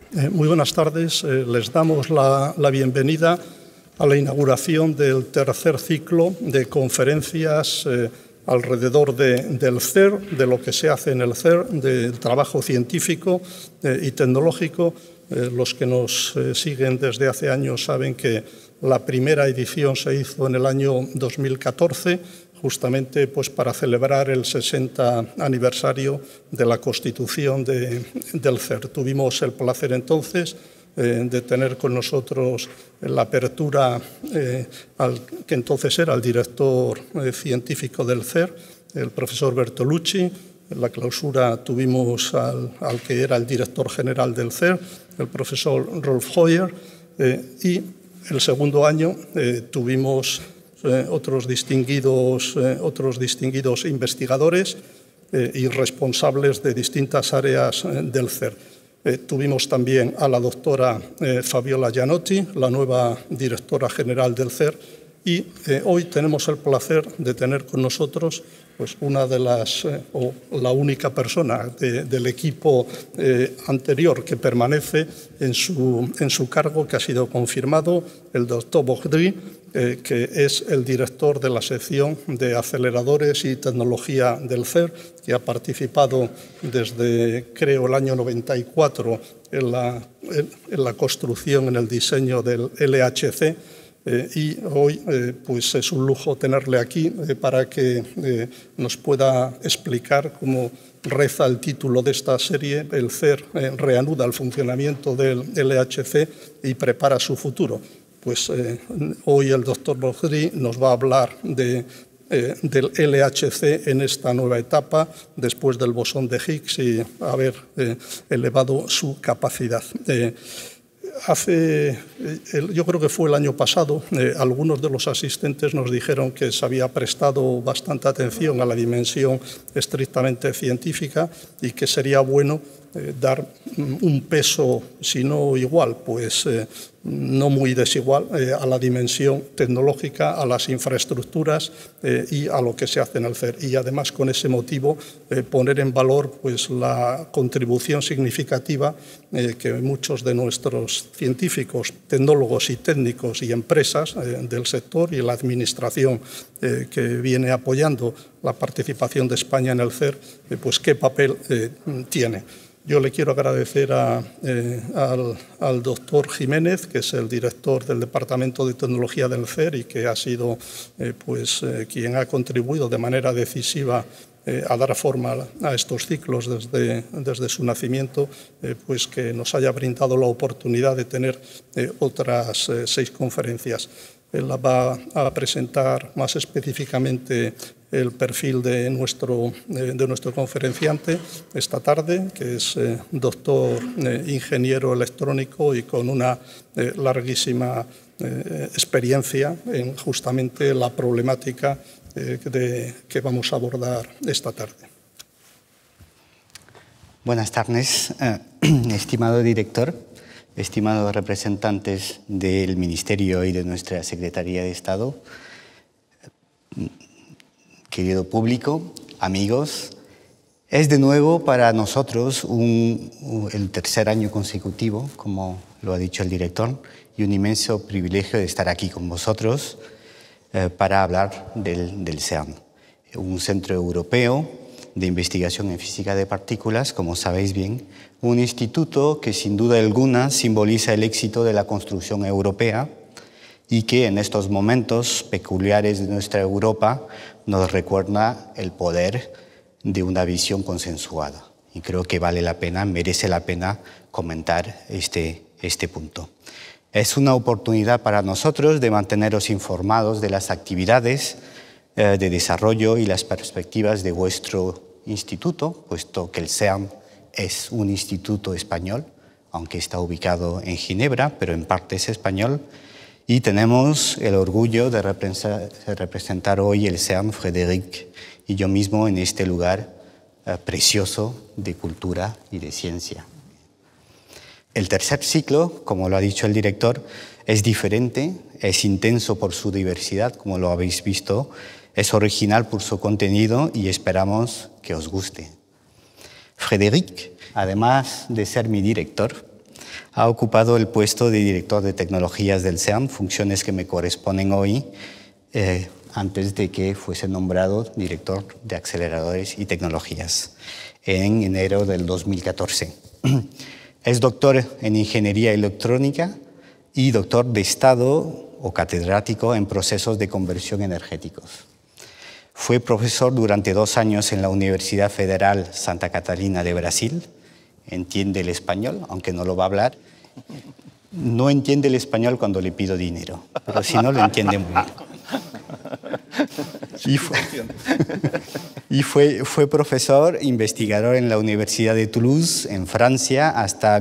Muy buenas tardes. Les damos la bienvenida a la inauguración del tercer ciclo de conferencias alrededor del CERN, de lo que se hace en el CERN, del trabajo científico y tecnológico. Los que nos siguen desde hace años saben que la primera edición se hizo en el año 2014, justamente pues, para celebrar el 60 aniversario de la constitución del CERN. Tuvimos el placer entonces de tener con nosotros la apertura al que entonces era el director científico del CERN, el profesor Bertolucci. En la clausura tuvimos al que era el director general del CERN, el profesor Rolf Hoyer, y el segundo año tuvimos otros distinguidos investigadores y responsables de distintas áreas del CERN. Tuvimos también a la doctora Fabiola Gianotti, la nueva directora general del CERN, y hoy tenemos el placer de tener con nosotros pues, una de las, o la única persona del equipo anterior que permanece en su cargo, que ha sido confirmado, el doctor Bordry, que es el director de la sección de aceleradores y tecnología del CERN, que ha participado desde, creo, el año 94 en la construcción, en el diseño del LHC, y hoy pues es un lujo tenerle aquí para que nos pueda explicar cómo reza el título de esta serie. El CERN reanuda el funcionamiento del LHC y prepara su futuro. Pues hoy el doctor Bordry nos va a hablar del LHC en esta nueva etapa, después del bosón de Higgs y haber elevado su capacidad. Yo creo que fue el año pasado, algunos de los asistentes nos dijeron que se había prestado bastante atención a la dimensión estrictamente científica y que sería bueno dar un peso, si no igual, pues no muy desigual, a la dimensión tecnológica, a las infraestructuras y a lo que se hace en el CERN. Y además, con ese motivo, poner en valor pues, la contribución significativa que muchos de nuestros científicos, tecnólogos y técnicos y empresas del sector y la administración que viene apoyando la participación de España en el CERN, pues qué papel tiene. Yo le quiero agradecer al doctor Jiménez, que es el director del Departamento de Tecnología del CERN y que ha sido quien ha contribuido de manera decisiva a dar forma a estos ciclos desde su nacimiento, pues que nos haya brindado la oportunidad de tener otras 6 conferencias. Él va a presentar más específicamente el perfil de nuestro conferenciante esta tarde, que es doctor ingeniero electrónico y con una larguísima experiencia en justamente la problemática que vamos a abordar esta tarde. Buenas tardes, estimado director, estimados representantes del Ministerio y de nuestra Secretaría de Estado, querido público, amigos. Es de nuevo para nosotros el tercer año consecutivo, como lo ha dicho el director, y un inmenso privilegio de estar aquí con vosotros para hablar del CERN, un centro europeo de investigación en física de partículas, como sabéis bien, un instituto que sin duda alguna simboliza el éxito de la construcción europea y que en estos momentos peculiares de nuestra Europa nos recuerda el poder de una visión consensuada. Y creo que vale la pena, merece la pena comentar este punto. Es una oportunidad para nosotros de manteneros informados de las actividades de desarrollo y las perspectivas de vuestro instituto, puesto que el CERN es un instituto español, aunque está ubicado en Ginebra, pero en parte es español, y tenemos el orgullo de representar hoy el CERN, Frédérick y yo mismo, en este lugar precioso de cultura y de ciencia. El tercer ciclo, como lo ha dicho el director, es diferente, es intenso por su diversidad, como lo habéis visto, es original por su contenido y esperamos que os guste. Frédérick, además de ser mi director, Ha ocupado el puesto de director de tecnologías del CERN, funciones que me corresponden hoy, antes de que fuese nombrado director de aceleradores y tecnologías en enero del 2014. Es doctor en ingeniería electrónica y doctor de Estado o catedrático en procesos de conversión energéticos. Fue profesor durante 2 años en la Universidad Federal Santa Catarina de Brasil. Entiende el español, aunque no lo va a hablar. No entiende el español cuando le pido dinero, pero si no, lo entiende muy bien. Y fue profesor investigador en la Universidad de Toulouse, en Francia, hasta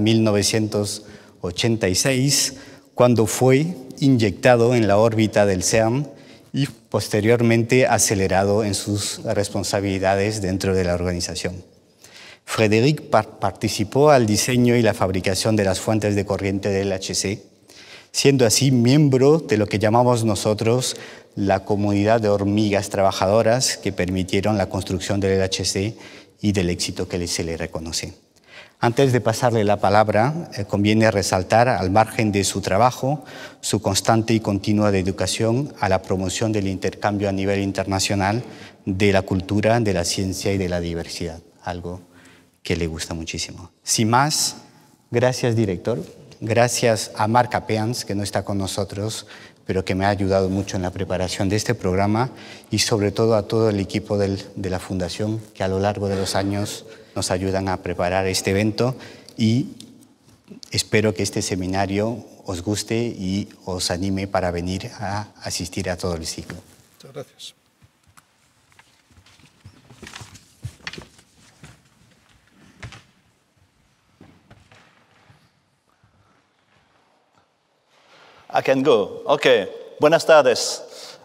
1986, cuando fue inyectado en la órbita del CERN y posteriormente acelerado en sus responsabilidades dentro de la organización. Frédérick participó al diseño y la fabricación de las fuentes de corriente del LHC, siendo así miembro de lo que llamamos nosotros la comunidad de hormigas trabajadoras que permitieron la construcción del LHC y del éxito que se le reconoce. Antes de pasarle la palabra, conviene resaltar, al margen de su trabajo, su constante y continua dedicación a la promoción del intercambio a nivel internacional de la cultura, de la ciencia y de la diversidad, algo que le gusta muchísimo. Sin más, gracias, director. Gracias a Marc Apeans, que no está con nosotros, pero que me ha ayudado mucho en la preparación de este programa, y sobre todo a todo el equipo de la Fundación, que a lo largo de los años nos ayudan a preparar este evento, y espero que este seminario os guste y os anime para venir a asistir a todo el ciclo. Muchas gracias. I can go. Okay. Buenas tardes.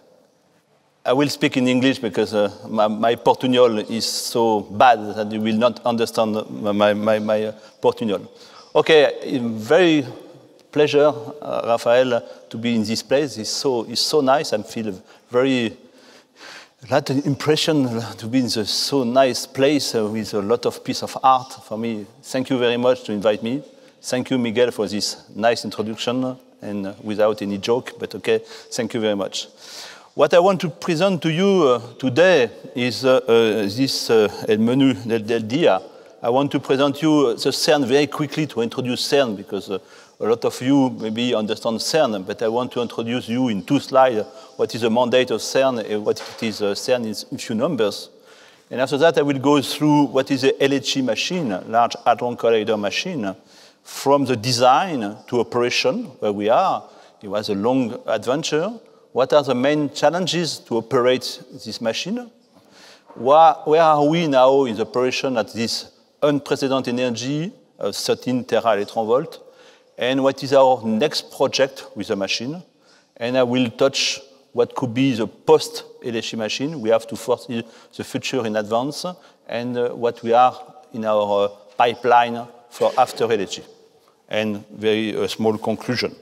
I will speak in English because my Portuñol is so bad that you will not understand my Portuñol. Okay, very pleasure, Rafael, to be in this place. It's so nice. I feel very that impression to be in this so nice place with a lot of piece of art for me. Thank you very much to invite me. Thank you, Miguel, for this nice introduction. And without any joke, but okay, thank you very much. What I want to present to you today is this el menu del día. I want to present you the CERN very quickly to introduce CERN, because a lot of you maybe understand CERN, but I want to introduce you in 2 slides what is the mandate of CERN and what it is CERN in few numbers. And after that, I will go through what is the LHC machine, Large Hadron Collider machine, from the design to operation, where we are. It was a long adventure. What are the main challenges to operate this machine? Where are we now in the operation at this unprecedented energy of 13 tera-electron-volt? And what is our next project with the machine? And I will touch what could be the post-LHC machine. We have to foresee the future in advance, and what we are in our pipeline for after LHC. And very small conclusion.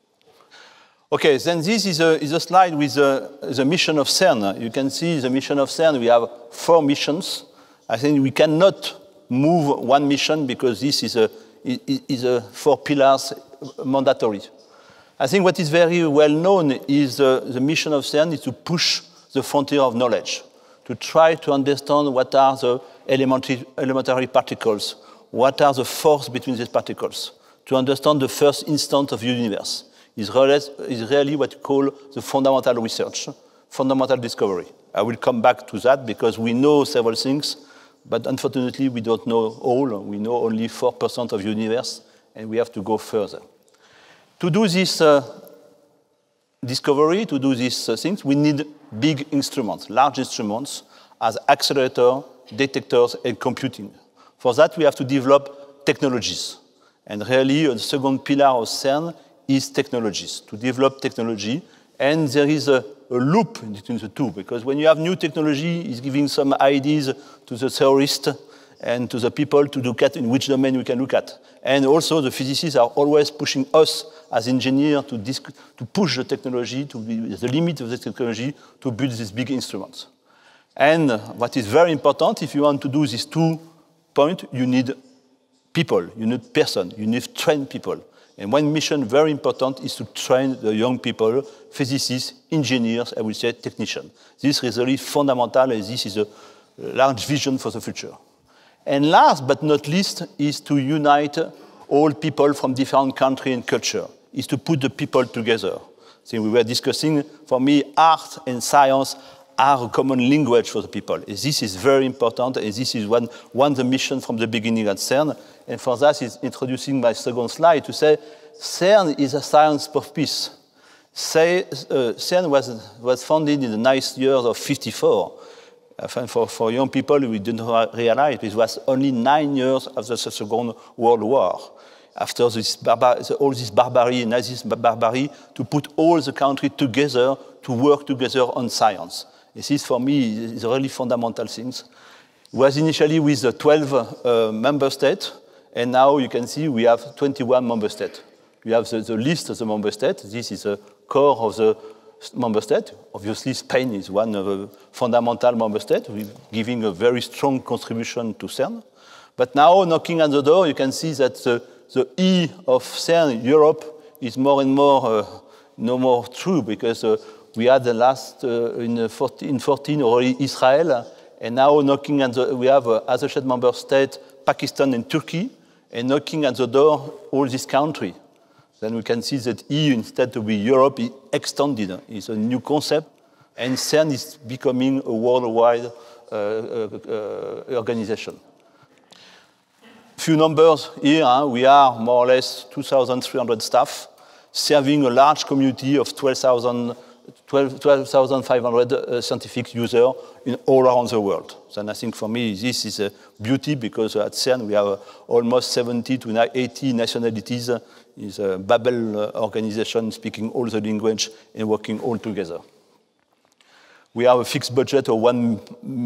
Okay, then this is a slide with the mission of CERN. You can see the mission of CERN. We have 4 missions. I think we cannot move 1 mission because this is a 4 pillars mandatory. I think what is very well known is the mission of CERN is to push the frontier of knowledge, to try to understand what are the elementary particles, what are the forces between these particles, to understand the first instant of the universe. Is really what we call the fundamental research, fundamental discovery. I will come back to that because we know several things, but unfortunately we don't know all. We know only 4% of the universe, and we have to go further. To do this discovery, to do these things, we need big instruments, large instruments, as accelerator, detectors, and computing. For that, we have to develop technologies. And really, the second pillar of CERN is technologies, to develop technology. And there is a loop between the two, because when you have new technology, it's giving some ideas to the theorists and to the people to look at in which domain we can look at. And also the physicists are always pushing us as engineers to push the technology, to be the limit of the technology, to build these big instruments. And what is very important, if you want to do these 2 points, you need people, you need person, you need trained people. And one mission very important is to train the young people, physicists, engineers, I would say technicians. This is really fundamental, and this is a large vision for the future. And last but not least is to unite all people from different countries and culture, is to put the people together. So we were discussing, for me, art and science are a common language for the people. And this is very important, and this is one of the missions from the beginning at CERN. And for that is introducing my second slide to say, CERN is a science of peace. CERN was founded in the nice years of 1954. For young people, we didn't realize it was only 9 years after the Second World War. After this all this barbarian, Nazism barbarian, to put all the countries together, to work together on science. This is, for me, is really fundamental things. It was initially with 12 member states, and now you can see we have 21 member states. We have the list of the member states. This is the core of the member state. Obviously, Spain is one of the fundamental member states, giving a very strong contribution to CERN. But now, knocking on the door, you can see that the E of CERN, Europe, is more and more no more true, because we had the last, in 14 already Israel, and now knocking on the, we have associate member states, Pakistan and Turkey, and knocking at the door all these countries. Then we can see that EU, instead to be Europe, is extended. It's a new concept, and CERN is becoming a worldwide organization. Few numbers here. We are more or less 2,300 staff, serving a large community of 12,500 scientific users in all around the world. And I think for me, this is a beauty, because at CERN we have almost 70 to 80 nationalities. It's a Babel organization speaking all the language and working all together. We have a fixed budget of 1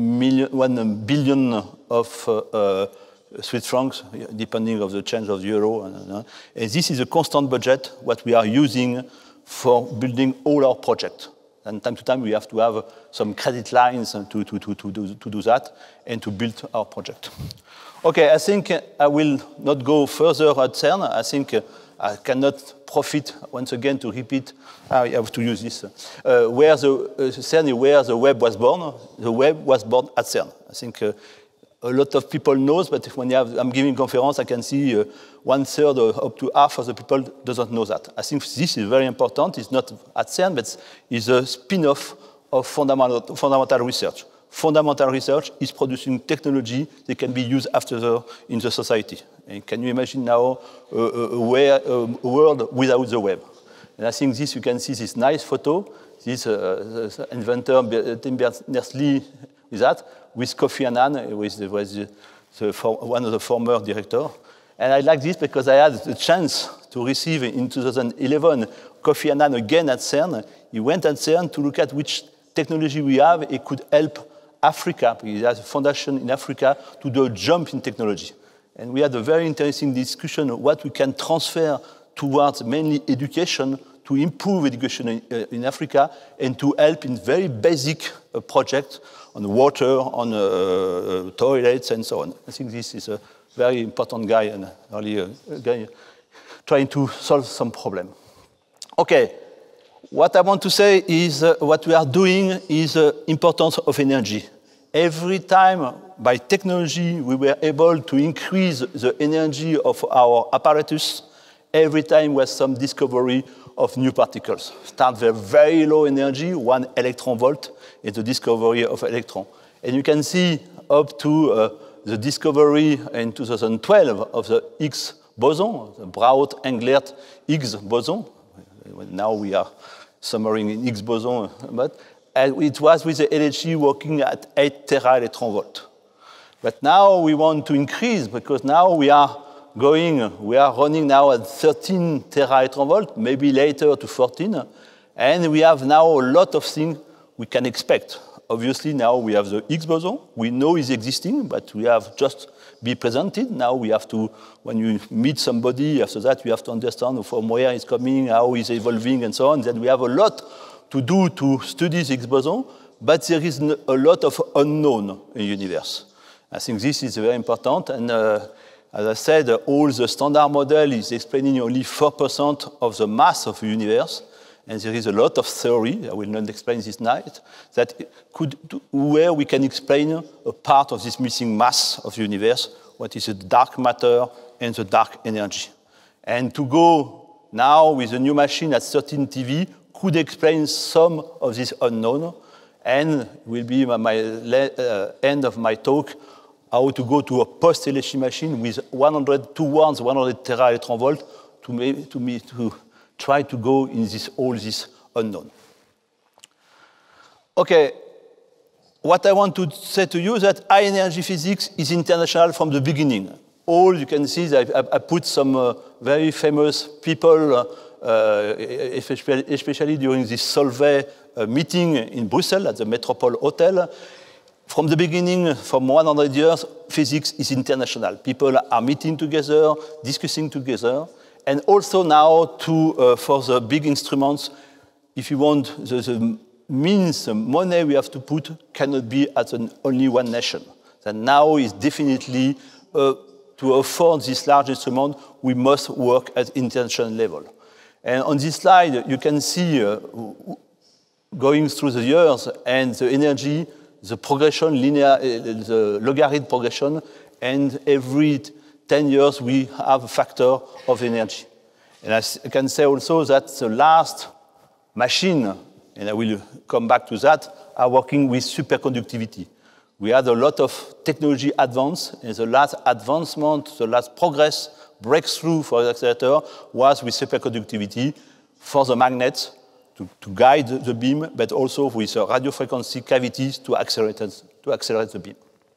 billion of Swiss francs, depending on the change of the euro. And this is a constant budget, what we are using for building all our projects. And time to time, we have to have some credit lines to do that and to build our project. Okay, I think I will not go further at CERN. I think I cannot profit, once again, to repeat. I have to use this. Where CERN, where the web was born. The web was born at CERN. I think a lot of people knows, but when I'm giving conference, I can see 1/3 or up to half of the people doesn't know that. I think this is very important. It's not at CERN, but it's a spin-off of fundamental research. Fundamental research is producing technology that can be used after in the society. And can you imagine now a world without the web? And I think this, you can see this nice photo. This inventor, Tim Berners-Lee, with that, with Kofi Annan, who was one of the former directors. And I like this because I had the chance to receive in 2011 Kofi Annan again at CERN. He went at CERN to look at which technology we have. It could help Africa, because he has a foundation in Africa, to do a jump in technology. And we had a very interesting discussion of what we can transfer towards mainly education, to improve education in Africa, and to help in very basic projects on water, on toilets, and so on. I think this is a very important guy, and really a guy trying to solve some problem. Okay, what I want to say is what we are doing is importance of energy. Every time, by technology, we were able to increase the energy of our apparatus. Every time was some discovery of new particles. Start with very low energy, 1 electron volt, is the discovery of electron. And you can see up to the discovery in 2012 of the Higgs boson, the Braut-Englert Higgs boson. Now we are summarizing in Higgs boson, but it was with the LHC working at 8 tera electron volt. But now we want to increase, because now we are running now at 13 tera electron volt, maybe later to 14, and we have now a lot of things we can expect. Obviously, now we have the Higgs boson. We know it's existing, but we have just be presented. Now we have to, when you meet somebody, after that you have to understand from where it's coming, how it's evolving, and so on. Then we have a lot to do to study the Higgs boson, but there is a lot of unknown in the universe. I think this is very important, and As I said, all the standard model is explaining only 4% of the mass of the universe. And there is a lot of theory, I will not explain this tonight, where we can explain a part of this missing mass of the universe, what is the dark matter and the dark energy. And to go now with a new machine at 13 TeV could explain some of this unknown, and will be my end of my talk, how to go to a post-LHC machine with 100 tera electron volt to try to go in all this unknown. Okay, what I want to say to you is that high energy physics is international from the beginning. All you can see is I put some very famous people, especially during this Solvay meeting in Brussels at the Metropole Hotel. From the beginning, from 100 years, physics is international. People are meeting together, discussing together. And also now, for the big instruments, if you want, the means, the money we have to put cannot be at only one nation. And now is definitely, to afford this large instrument, we must work at international level. And on this slide, you can see, going through the years, and the energy, the progression, the logarithm progression, and every 10 years, we have a factor of energy. And I can say also that the last machine, and I will come back to that, are working with superconductivity. We had a lot of technology advance, and the last advancement, the last progress, breakthrough for the accelerator was with superconductivity for the magnets to guide the beam, but also with radio frequency cavities to accelerate the beam.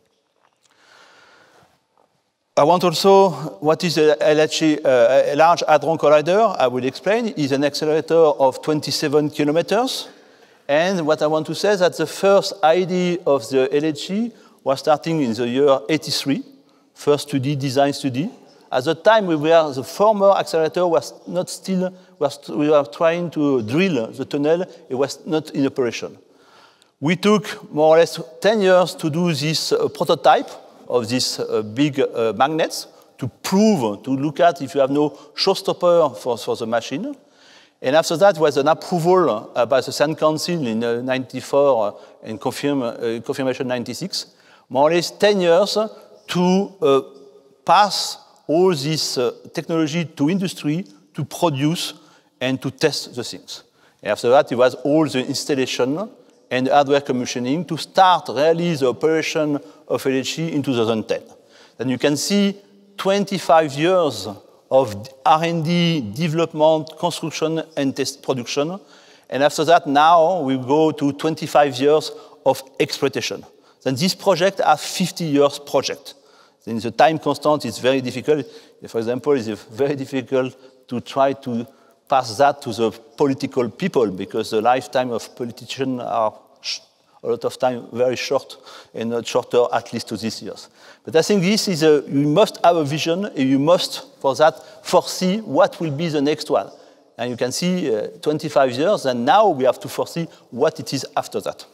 I want also, what is a Large Hadron Collider? I will explain. It's an accelerator of 27 kilometers. And what I want to say is that the first idea of the LHC was starting in the year 83, first study, design study. At the time, the former accelerator was not still, we were trying to drill the tunnel, it was not in operation. We took more or less 10 years to do this prototype of these big magnets to prove, to look at if you have no showstopper for the machine. And after that was an approval by the CERN Council in 94 and confirmation 96. More or less 10 years to pass all this technology to industry to produce and to test the things. And after that, it was all the installation and hardware commissioning to start really the operation of LHC in 2010. Then you can see 25 years of R&D, development, construction, and test production. And after that, now we go to 25 years of exploitation. Then this project has 50 years project. Then the time constant is very difficult. For example, it's very difficult to try to pass that to the political people because the lifetime of politicians are a lot of time very short and not shorter at least to these years. But I think this is you must have a vision and you must, for that, foresee what will be the next one. And you can see 25 years and now we have to foresee what it is after that.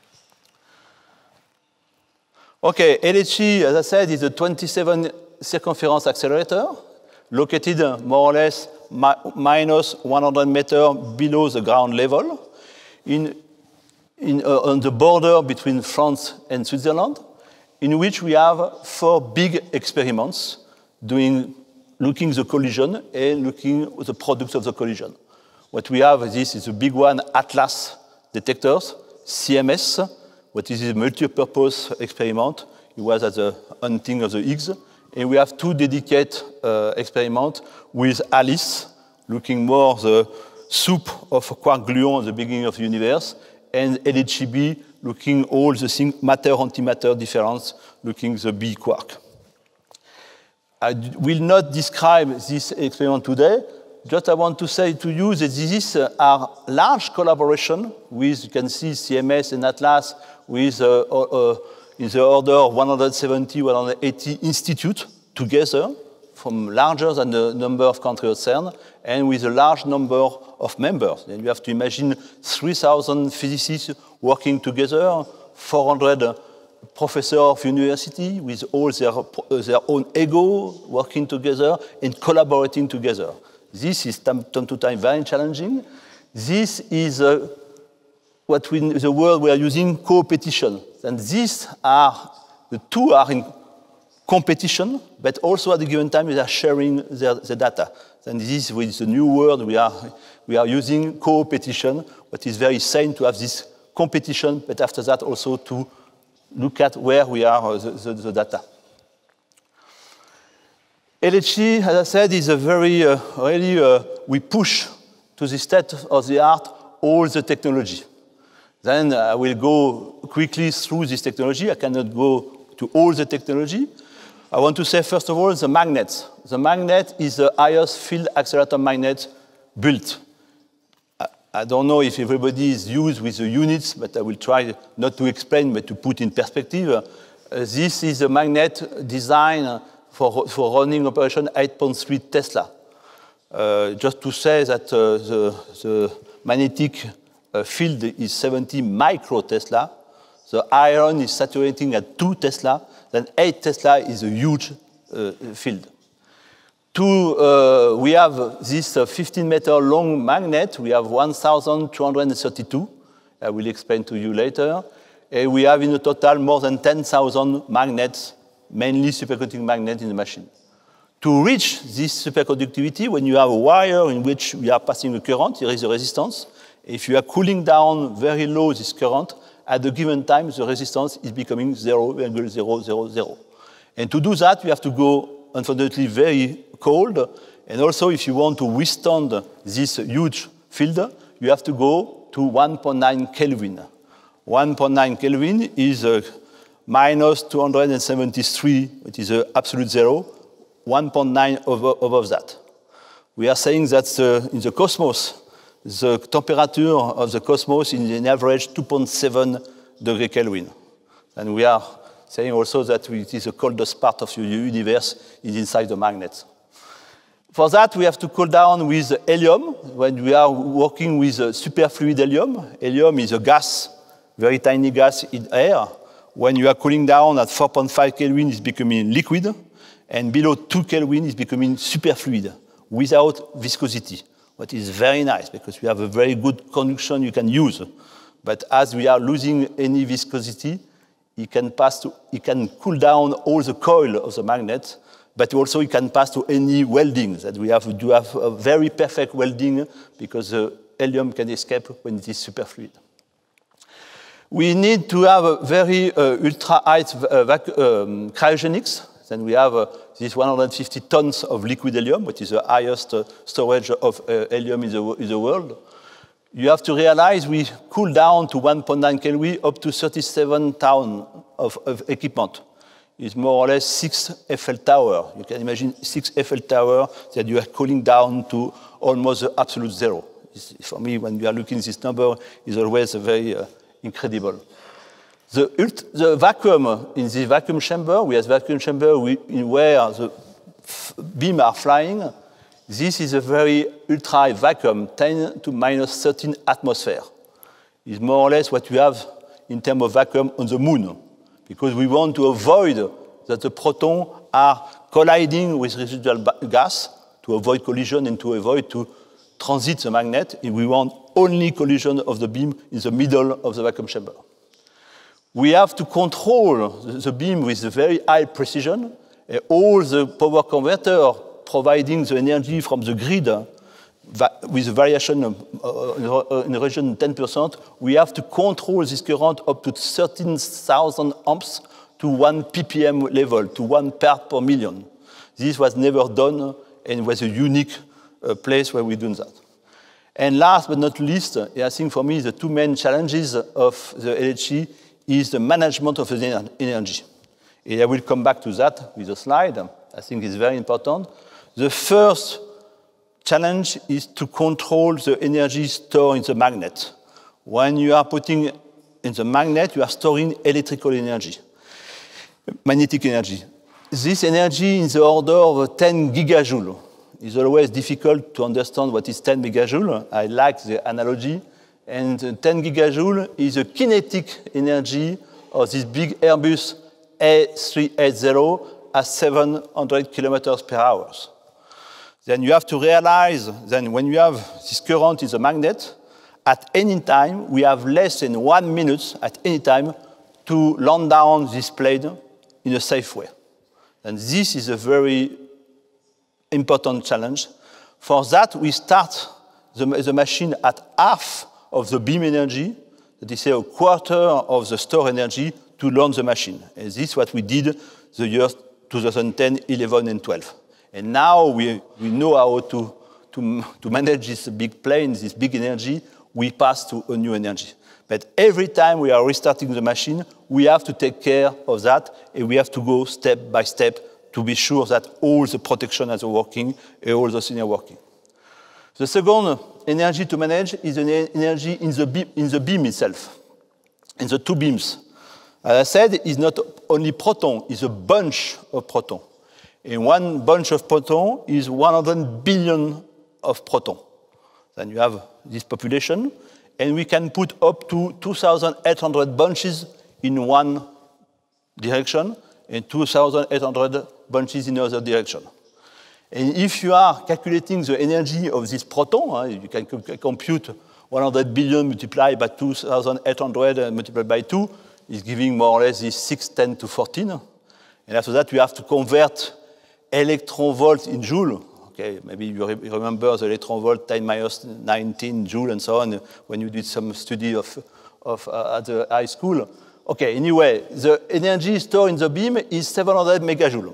Okay, LHC, as I said, is a 27 circumference accelerator located more or less minus 100 meters below the ground level on the border between France and Switzerland, in which we have 4 big experiments looking the collision and looking at the products of the collision. What we have is a big one, Atlas detectors, CMS, what is a multi-purpose experiment. It was at the hunting of the Higgs. And we have 2 dedicated experiments with ALICE, looking more the soup of quark gluon at the beginning of the universe, and LHCb, looking all the things, matter-antimatter difference, looking the B quark. I will not describe this experiment today. Just I want to say to you that these are large collaboration with, you can see CMS and Atlas, with in the order of 170, 180 institutes together, from larger than the number of countries at CERN, and with a large number of members. And you have to imagine 3,000 physicists working together, 400 professor of university with all their own ego working together and collaborating together. This is time to time very challenging. This is what in the world we are using co-petition. And these are, the two are in competition, but also at the given time they are sharing the data. And this with the new world we are using co-petition, but it's very sane to have this competition, but after that also to look at where we are the data. LHC, as I said, is a very, we push to the state of the art all the technology. Then I will go quickly through this technology. I cannot go to all the technology. I want to say, first of all, the magnet. The magnet is the highest field accelerator magnet built. I don't know if everybody is used with the units, but I will try not to explain, but to put in perspective. This is a magnet designed for running operation 8.3 Tesla. Just to say that the magnetic field is 70 micro Tesla. The iron is saturating at 2 Tesla. Then 8 Tesla is a huge field. We have this 15-meter long magnet. We have 1,232. I will explain to you later. And we have in a total more than 10,000 magnets, mainly superconducting magnets in the machine. To reach this superconductivity, when you have a wire in which we are passing a current, there is a resistance. If you are cooling down very low this current, at the given time, the resistance is becoming 0.000. And to do that, you have to go, unfortunately, very cold. And also, if you want to withstand this huge field, you have to go to 1.9 Kelvin. 1.9 Kelvin is minus 273, which is absolute zero, 1.9 above that. We are saying that in the cosmos, the temperature of the cosmos is an average 2.7 degree Kelvin. And we are saying also that it is the coldest part of the universe is inside the magnet. For that, we have to cool down with helium. When we are working with superfluid helium, helium is a gas, very tiny gas in air. When you are cooling down at 4.5 Kelvin, it's becoming liquid. And below 2 Kelvin, it's becoming superfluid without viscosity. What is very nice, because we have a very good conduction you can use. But as we are losing any viscosity, it can cool down all the coil of the magnet, but also it can pass to any welding. That we have to have a very perfect welding, because the helium can escape when it is superfluid. We need to have a very ultra-high cryogenics. Then we have this 150 tons of liquid helium, which is the highest storage of helium in the world. You have to realize we cool down to 1.9 Kelvin up to 37 tons of equipment. It's more or less 6 Eiffel Tower. You can imagine 6 Eiffel Tower that you are cooling down to almost absolute zero. For me, when we are looking at this number, it's always very incredible. The vacuum, in the vacuum chamber, we have vacuum chamber where the beams are flying. This is a very ultra-high vacuum, 10 to minus 13 atmosphere. It's more or less what we have in terms of vacuum on the moon, because we want to avoid that the protons are colliding with residual gas to avoid collision and to avoid to transit the magnet. And we want only collision of the beam in the middle of the vacuum chamber. We have to control the beam with a very high precision. All the power converter providing the energy from the grid with a variation in the region 10%, we have to control this current up to 13,000 amps to 1 ppm level, to 1 part per million. This was never done and was a unique place where we do that. And last but not least, I think for me the two main challenges of the LHC is the management of the energy. And I will come back to that with a slide. I think it's very important. The first challenge is to control the energy stored in the magnet. When you are putting in the magnet, you are storing electrical energy, magnetic energy. This energy is the order of 10 gigajoule. It's always difficult to understand what is 10 megajoule. I like the analogy. And 10 gigajoule is a kinetic energy of this big Airbus A380 at 700 kilometers per hour. Then you have to realize that when you have this current in the magnet, at any time, we have less than 1 minute at any time to land down this plane in a safe way. And this is a very important challenge. For that, we start the machine at half of the beam energy, that is a quarter of the store energy to launch the machine. And this is what we did the years 2010, 11, and 12. And now we know how to manage this big plane, this big energy. We pass to a new energy. But every time we are restarting the machine, we have to take care of that, and we have to go step by step to be sure that all the protection is working and all the things are working. The second energy to manage is an energy in the beam itself, in the two beams. As I said, it's not only proton, it's a bunch of protons. And one bunch of protons is 100 billion of protons. Then you have this population, and we can put up to 2,800 bunches in one direction and 2,800 bunches in the other direction. And if you are calculating the energy of this proton, you can compute 100 billion multiplied by 2,800 multiplied by 2 is giving more or less this 6 × 10 to 14. And after that, we have to convert electron volt in joule. Okay, maybe you remember the electron volt 10⁻19 joule and so on when you did some study at the high school. Okay, anyway, the energy stored in the beam is 700 megajoule.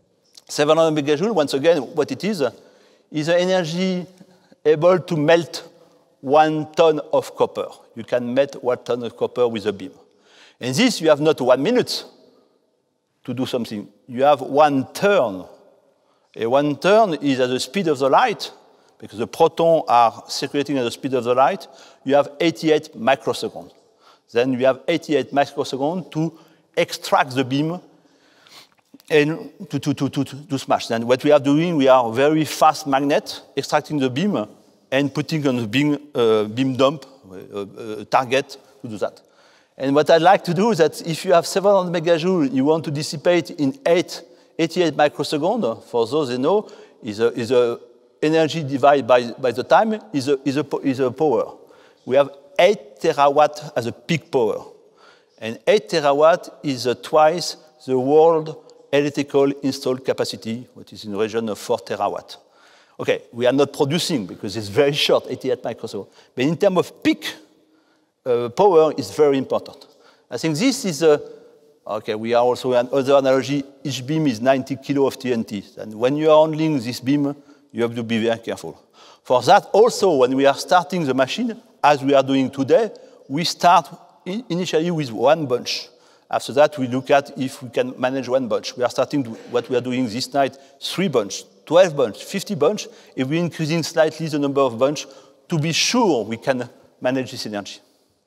700 megajoule, once again, what it is the energy able to melt 1 ton of copper. You can melt 1 ton of copper with a beam. And this, you have not 1 minute to do something. You have 1 turn. And 1 turn is at the speed of the light, because the protons are circulating at the speed of the light. You have 88 microseconds. Then you have 88 microseconds to extract the beam and to smash. Then what we are doing, we are very fast magnet, extracting the beam and putting on the beam dump, target to do that. And what I'd like to do is that if you have 700 megajoule, you want to dissipate in 88 microseconds. For those who know, is a energy divided by the time is a power. We have 8 terawatt as a peak power. And 8 terawatt is twice the world electrical installed capacity, which is in the region of 4 terawatt. Okay, we are not producing because it's very short, 88 microseconds. But in terms of peak power, it's very important. I think this is okay, we are also another analogy. Each beam is 90 kilo of TNT. And when you are handling this beam, you have to be very careful. For that, also, when we are starting the machine, as we are doing today, we start initially with 1 bunch. After that, we look at if we can manage 1 bunch. We are starting what we are doing this night, 3 bunch, 12 bunch, 50 bunch, and we're increasing slightly the number of bunch to be sure we can manage this energy.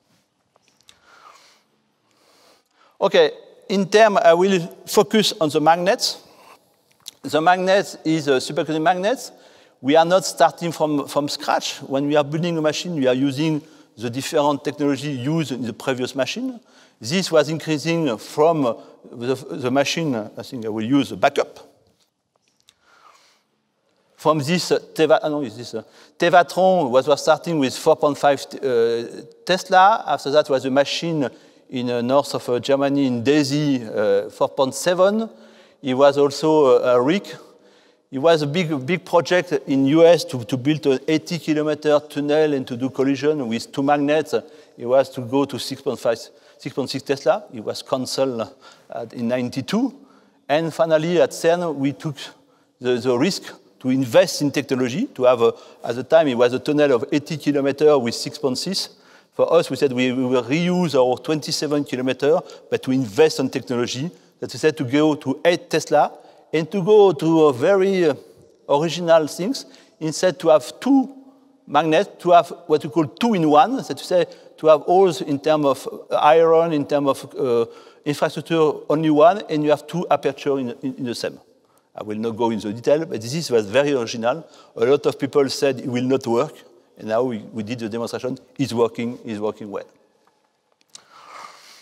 Okay, in terms, I will focus on the magnets. The magnet is a superconducting magnet. We are not starting from scratch. When we are building a machine, we are using the different technology used in the previous machine. This was increasing from the machine, I think I will use a backup. From this Tevatron was starting with 4.5 Tesla. After that was a machine in the north of Germany, in Daisy, 4.7. It was also a RIC. It was a big project in US to build an 80-kilometer tunnel and to do collision with 2 magnets. It was to go to 6.6 Tesla. It was canceled in 92. And finally, at CERN, we took the risk to invest in technology, to have, at the time, it was a tunnel of 80 kilometers with 6.6. For us, we said we will reuse our 27 kilometers, but to invest in technology. That we said to go to 8 Tesla and to go to a very original things, instead to have 2 magnets, to have what we call 2-in-1, that we say to have holes in terms of iron, in terms of infrastructure, only 1, and you have 2 apertures in the same. I will not go into detail, but this was very original. A lot of people said it will not work, and now we did the demonstration. It's working well.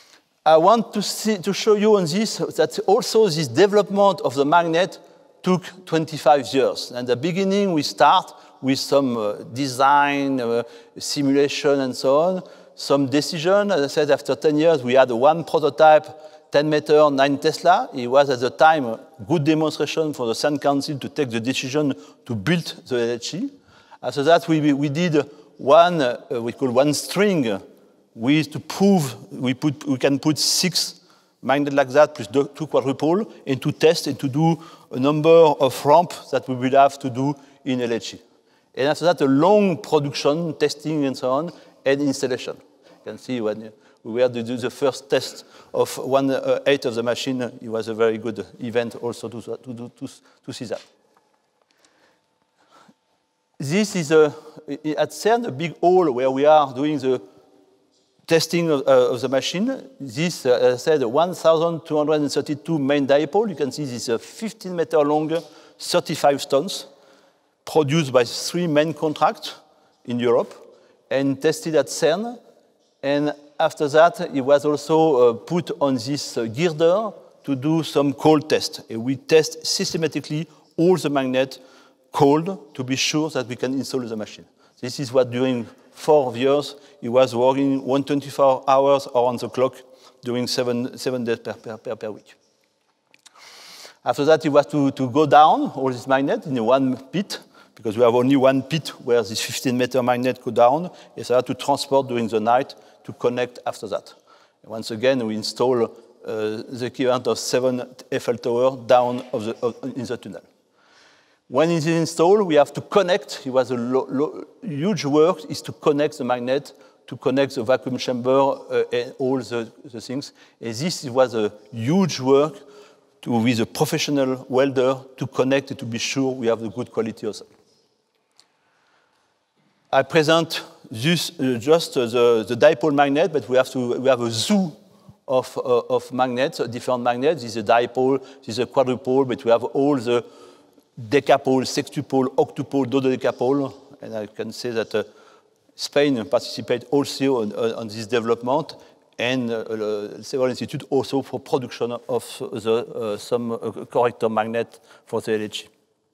I want to show you on this that also this development of the magnet took 25 years. And at the beginning, we start with some design, simulation, and so on, some decision. As I said, after 10 years, we had one prototype, 10 meter, 9 Tesla. It was at the time a good demonstration for the CERN Council to take the decision to build the LHC. After that, we did one, we call one string, to prove we can put 6 magnets like that plus 2 quadrupole, and to test and to do a number of ramps that we will have to do in LHC. And after that, a long production, testing, and so on, and installation. You can see when we were to do the first test of 1/8 of the machine, it was a very good event also to see that. This is at CERN, a big hall where we are doing the testing of the machine. This, as I said, 1,232 main dipole. You can see this 15-meter long, 35 tons, produced by 3 main contracts in Europe and tested at CERN. And after that, it was also put on this girder to do some cold tests. We test systematically all the magnets cold to be sure that we can install the machine. This is what during 4 years, he was working 124 hours around the clock, doing 7 days per week. After that, he was to go down all these magnets in one pit, because we have only one pit where this 15-meter magnet go down. It's hard to transport during the night to connect after that. And once again, we install the equivalent of 7 Eiffel Tower down in the tunnel. When it is installed, we have to connect. It was a huge work is to connect the magnet, to connect the vacuum chamber, and all the things. And this was a huge work with a professional welder to connect it to be sure we have the good quality of it. I present this just the dipole magnet, but we have a zoo of magnets, different magnets. This is a dipole, this is a quadrupole, but we have all the decapole, sextupole, octupole, dodecapole, and I can say that Spain participates also on this development, and several institutes also for production of some corrector magnet for the LHC.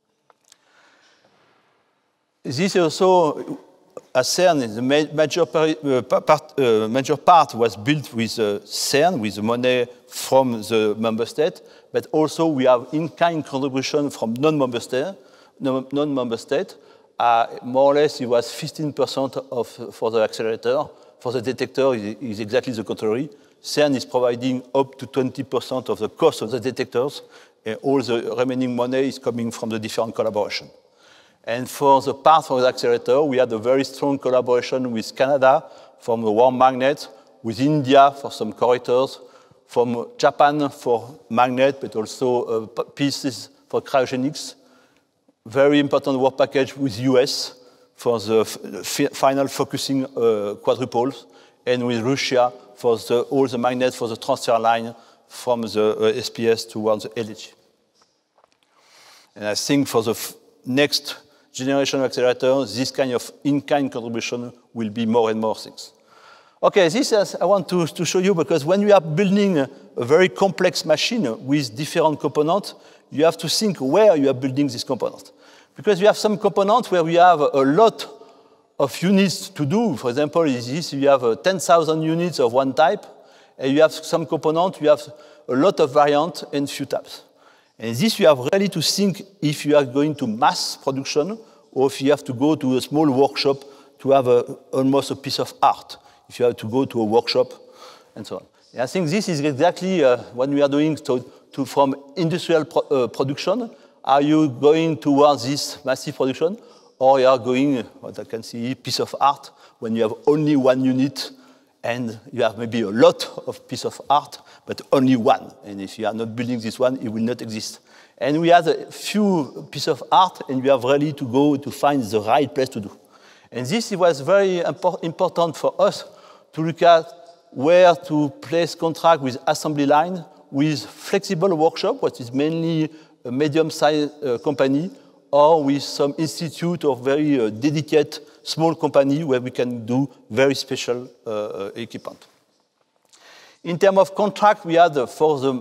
This also, at CERN, the major part was built with CERN, with the money from the member state, but also we have in-kind contribution from non-member state. More or less, it was 15% for the accelerator. For the detector, it is exactly the contrary. CERN is providing up to 20% of the cost of the detectors, and all the remaining money is coming from the different collaboration. And for the part for the accelerator, we had a very strong collaboration with Canada from the warm magnet, with India for some correctors, from Japan for magnet, but also pieces for cryogenics. Very important work package with US for the final focusing quadrupoles, and with Russia for all the magnets for the transfer line from the SPS towards the LHC. And I think for the next generation of accelerators, this kind of in-kind contribution will be more and more things. Okay, this is, I want to show you, because when you are building a very complex machine with different components, you have to think where you are building this component. Because you have some components where we have a lot of units to do. For example, this you have 10,000 units of one type, and you have some components, you have a lot of variants and few types. And this you have really to think if you are going to mass production, or if you have to go to a small workshop to have almost a piece of art, if you have to go to a workshop, and so on. And I think this is exactly what we are doing from industrial production. Are you going towards this massive production, or you are going, what I can see, piece of art, when you have only one unit, and you have maybe a lot of piece of art, but only one. And if you are not building this one, it will not exist. And we have a few pieces of art, and we have really to go to find the right place to do. And this was very important for us to look at where to place contract with assembly line, with flexible workshop, which is mainly a medium-sized company, or with some institute or very dedicated small company where we can do very special equipment. In terms of contract, we had for the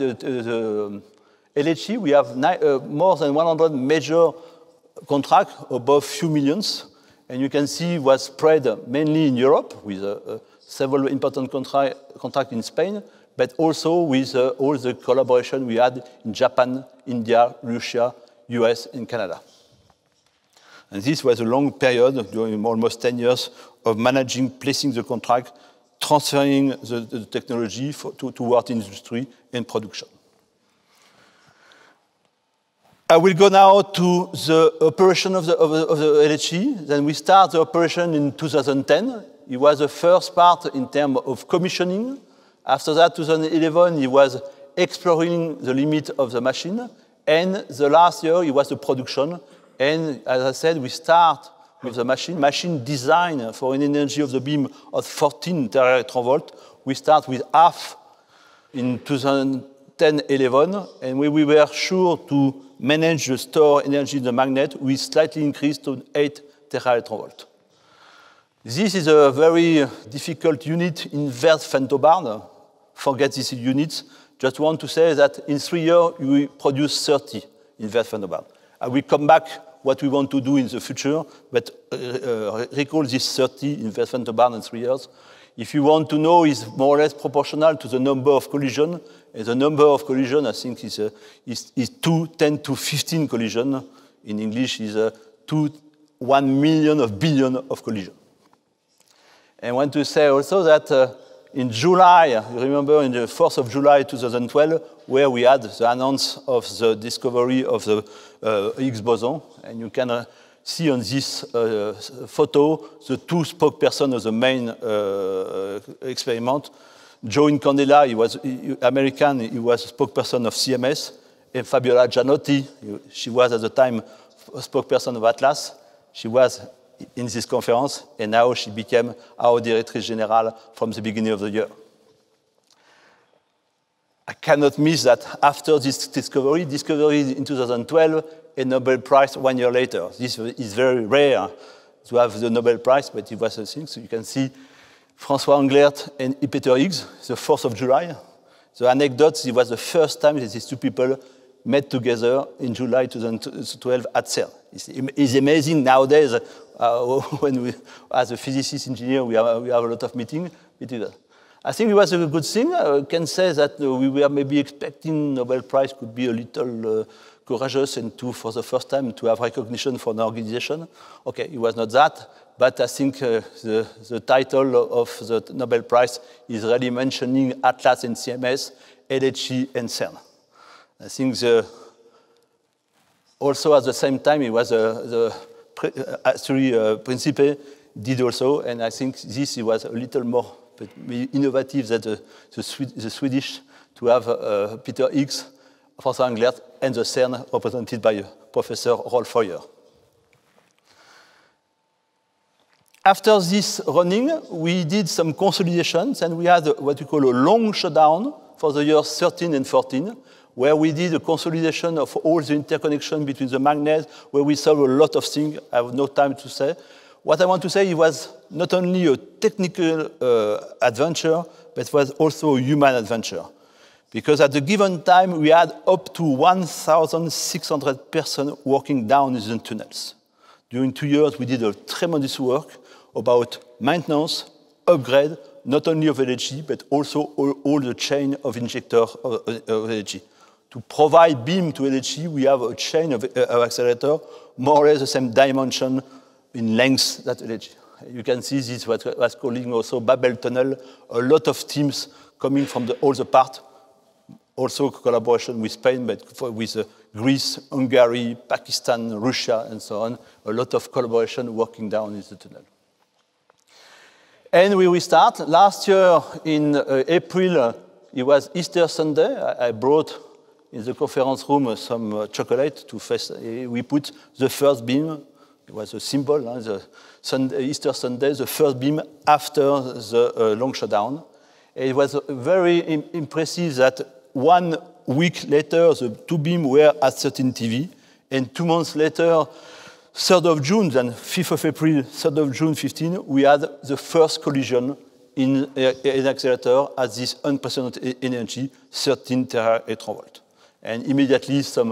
LHC, we have more than 100 major contracts above few millions. And you can see it was spread mainly in Europe with several important contracts in Spain, but also with all the collaboration we had in Japan, India, Russia, US, and Canada. And this was a long period, during almost 10 years, of managing, placing the contract, transferring the technology toward industry and production. I will go now to the operation of the LHC. Then we start the operation in 2010. It was the first part in terms of commissioning. After that, 2011, it was exploring the limit of the machine. And the last year, it was the production. And as I said, we start with the machine design for an energy of the beam of 14 teraelectronvolt. We start with half in 2010-11, and we were sure to manage the store energy in the magnet. We slightly increased to 8 teraelectronvolt. This is a very difficult unit, inverse femtobarn. Forget these units. Just want to say that in 3 years, we produce 30 inverse femtobarn. I will come back what we want to do in the future, but recall this 30 inverse femtobarn in 3 years. If you want to know, it's more or less proportional to the number of collisions. And the number of collisions, I think, is 10 to 15 collisions. In English, is 1 million of billion of collisions. And I want to say also that in July, you remember in the 4th of July 2012, where we had the announcement of the discovery of the Higgs boson, and you can see on this photo the two spokespersons of the main experiment. Joe Incandela, he was American, he was a spokesperson of CMS, and Fabiola Gianotti, she was at the time a spokesperson of Atlas. She was in this conference, and now she became our Directrice Generale from the beginning of the year. I cannot miss that after this discovery in 2012, a Nobel Prize 1 year later. This is very rare to have the Nobel Prize, but it was a thing. So you can see François Englert and Peter Higgs, the 4th of July. The anecdote, it was the first time that these two people met together in July 2012 at CERN. It's amazing nowadays when we, as a physicist engineer, we have a lot of meetings. I think it was a good thing. I can say that we were maybe expecting Nobel Prize could be a little courageous and for the first time to have recognition for an organization. Okay, it was not that, but I think the title of the Nobel Prize is really mentioning Atlas and CMS, LHC and CERN. I think also at the same time it was the Principe did also, and I think this was a little more innovative than the Swedish to have Peter Higgs, François Englert, and the CERN represented by Professor Rolf Feuer. After this running, we did some consolidations, and we had what we call a long shutdown for the years 13 and 14, where we did a consolidation of all the interconnection between the magnets, where we solved a lot of things. I have no time to say. What I want to say, it was not only a technical adventure, but it was also a human adventure. Because at the given time, we had up to 1,600 persons working down in the tunnels. During 2 years, we did a tremendous work about maintenance, upgrade, not only of LHC, but also all the chain of injector of LHC. To provide beam to LHC, we have a chain of accelerator, more or less the same dimension in length that LHC. You can see this what was calling also Babel Tunnel, a lot of teams coming from all the parts, also collaboration with Spain, but with Greece, Hungary, Pakistan, Russia, and so on, a lot of collaboration working down in the tunnel. And we restart. Last year in April, it was Easter Sunday. I brought in the conference room some chocolate to face. We put the first beam. It was a symbol, the Easter Sunday, the first beam after the long shutdown. It was very impressive that 1 week later, the two beams were at 13 TV, and 2 months later, 3rd of June, then 5th of April, 3rd of June 15, we had the first collision in an accelerator at this unprecedented energy, 13 tera-electron volt. And immediately some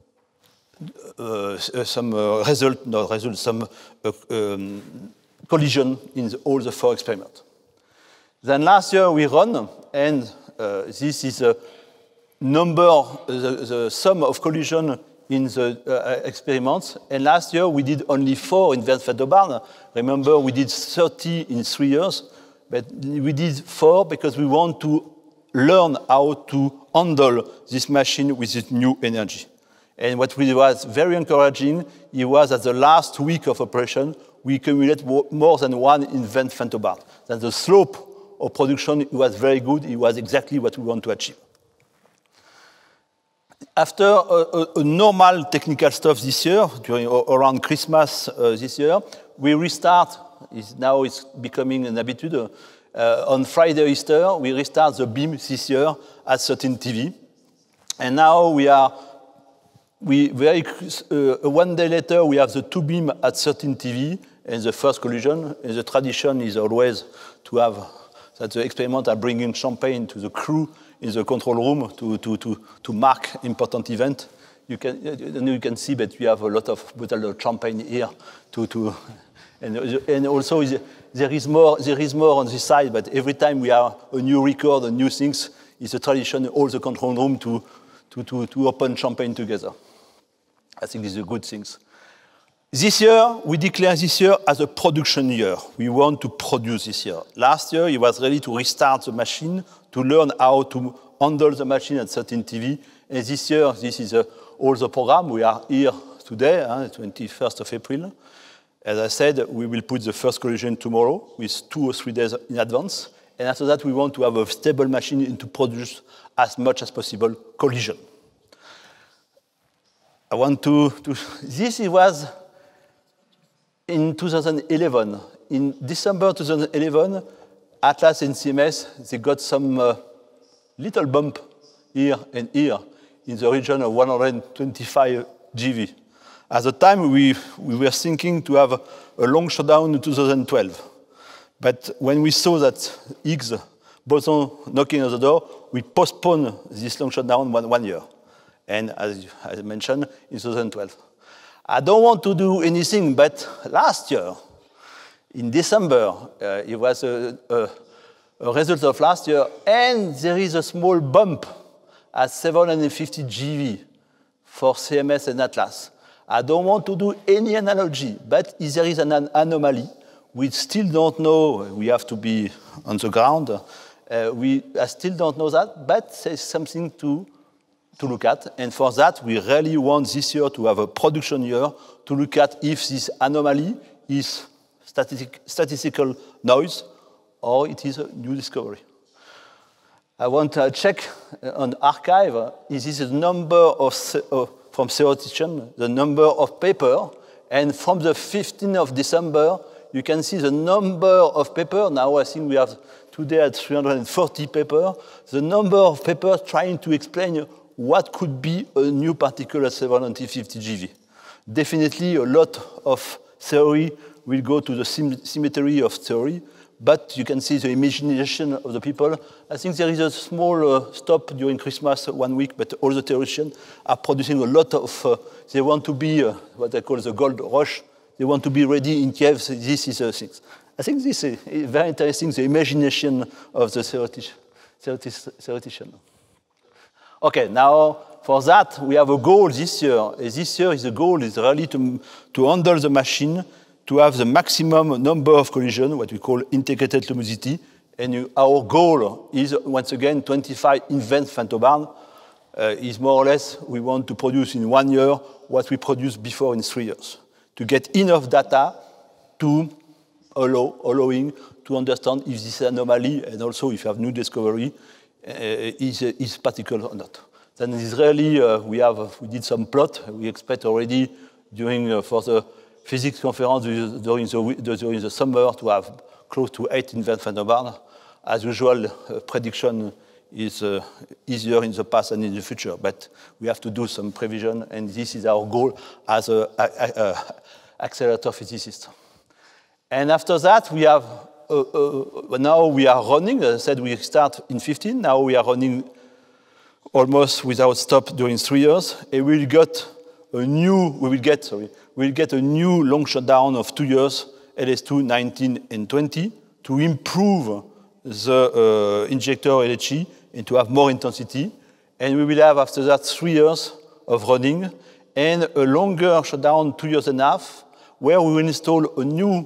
collision in all the 4 experiments. Then last year we run, and this is a number, the sum of collision in the experiments. And last year we did only 4 in Van Barn. Remember, we did 30 in 3 years, but we did 4 because we want to learn how to handle this machine with this new energy. And what was very encouraging, it was at the last week of operation, we accumulated more than 1 in Van Barn. Then the slope of production was very good. It was exactly what we want to achieve. After a normal technical stuff this year, around Christmas this year, we restart. Now it's becoming an habitude. On Friday Easter, we restart the beam this year at 13 TV. And now one day later, we have the 2 beam at 13 TV and the first collision. And the tradition is always to have that the experiment are bringing champagne to the crew in the control room to mark important event. You can see that we have a lot of bottle of champagne here and also there is more on this side, but every time we have a new record, a new things, it's a tradition in all the control room to open champagne together. I think this is a good thing. This year, we declare this year as a production year. We want to produce this year. Last year, it was ready to restart the machine, to learn how to handle the machine at 13 TV. And this year, this is all the program. We are here today, 21st of April. As I said, we will put the first collision tomorrow with 2 or 3 days in advance. And after that, we want to have a stable machine and to produce as much as possible collision. I want this was in 2011. In December 2011, Atlas and CMS, they got some little bump here and here in the region of 125 GeV. At the time, we were thinking to have a long shutdown in 2012. But when we saw that Higgs boson knocking on the door, we postponed this long shutdown 1 year. And as I mentioned, in 2012. I don't want to do anything, but last year, in December, it was a result of last year, and there is a small bump at 750 GeV for CMS and Atlas. I don't want to do any analogy, but if there is an anomaly, we still don't know, we have to be on the ground, I still don't know that, but there's something to look at. And for that, we really want this year to have a production year to look at if this anomaly is statistical noise or it is a new discovery. I want to check on archive, is this a number from theoretician, the number of paper, and from the 15th of December, you can see the number of paper. Now I think we have today at 340 paper, the number of papers trying to explain what could be a new particle at 750 GeV. Definitely a lot of theory will go to the symmetry of theory, but you can see the imagination of the people. I think there is a small stop during Christmas 1 week, but all the theoreticians are producing a lot of, they want to be what I call the gold rush. They want to be ready in Kiev. This is a thing. I think this is very interesting, the imagination of the theoretician. Okay, now for that, we have a goal this year. This year, the goal is really to handle the machine, to have the maximum number of collisions, what we call integrated luminosity. And our goal is, once again, 25 in Van Barn. Is more or less, we want to produce in 1 year what we produced before in 3 years. To get enough data to allowing to understand if this anomaly, and also if you have new discovery, is particular or not. Then Israeli, we did some plot. We expect already for the physics conference during the summer to have close to 8 in Van Barn. As usual, prediction is easier in the past than in the future, but we have to do some prevision, and this is our goal as an accelerator physicist. And after that, we have now we are running, as I said, we start in 15, now we are running almost without stop during 3 years, and we will get a new long shutdown of 2 years, LS2, 19, and 20, to improve the injector LHE and to have more intensity. And we will have, after that, 3 years of running and a longer shutdown, 2.5 years, where we will install a new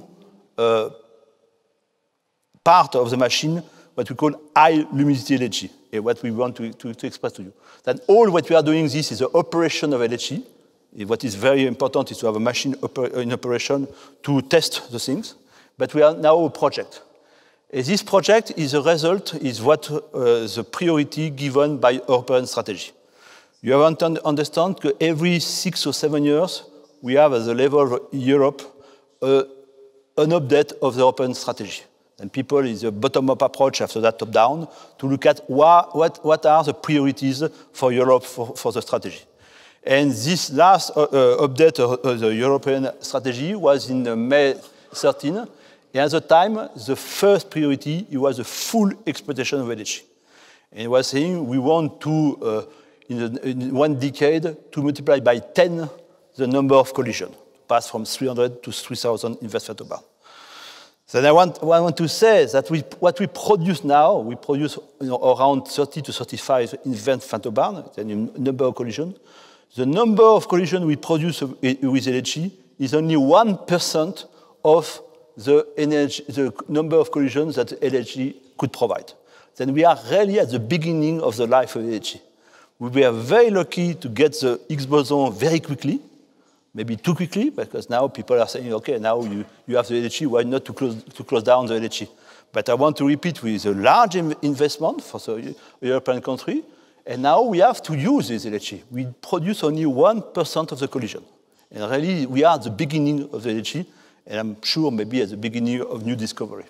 part of the machine, what we call high luminosity LHE, what we want to express to you. That all what we are doing, this is the operation of LHE. What is very important is to have a machine in operation to test the things. But we are now a project. This project is a result, is what the priority given by European strategy. You have to understand that every 6 or 7 years, we have at the level of Europe an update of the European strategy. And people is a bottom-up approach after that top-down to look at what are the priorities for Europe for the strategy. And this last update of the European strategy was in May 13. And at the time, the first priority was the full exploitation of LHE. And it was saying we want to, in 1 decade, to multiply by 10 the number of collisions, pass from 300 to 3,000 invert femtobarn. Then I want to say that what we produce now, we produce around 30 to 35 invert femtobarn, the number of collisions. The number of collisions we produce with LHE is only 1% of the number of collisions that LHE could provide. Then we are really at the beginning of the life of LHE. We were very lucky to get the Higgs boson very quickly, maybe too quickly, because now people are saying, okay, now you have the LHE, why not to close down the LHE? But I want to repeat, with a large investment for the European country, and now we have to use this LHE. We produce only 1% of the collision. And really, we are at the beginning of the LHE, and I'm sure maybe at the beginning of new discovery.